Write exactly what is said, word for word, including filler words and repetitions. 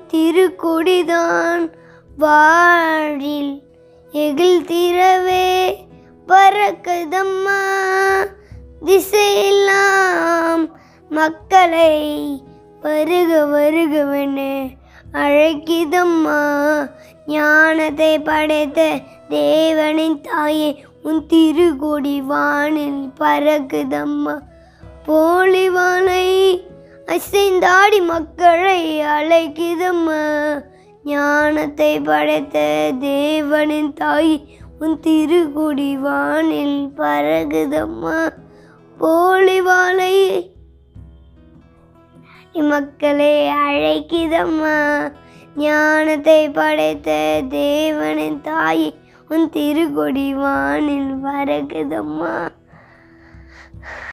திருக்கொடிதான் வாழில் எகில் திறவே பறக்குதம்மா. திசையெல்லாம் மக்களை வருக வருகவென அழைக்குதம்மா. ஞானத்தை படைத்த தேவனின் தாயே உன் திருக்கொடி வானில் பறக்குதம்மா. போலிவானை அசைந்தாடி மக்களை அழைக்குதம்மா. ஞானத்தை படைத்த தேவனின் தாய் உன் திருக்கொடி வானில் பறக்குதம்மா. போலிவானை மக்களை அழைக்குதம்மா. ஞானத்தை படைத்த தேவனின் தாய் உன் திருக்கொடி வானில் பறக்குதம்மா.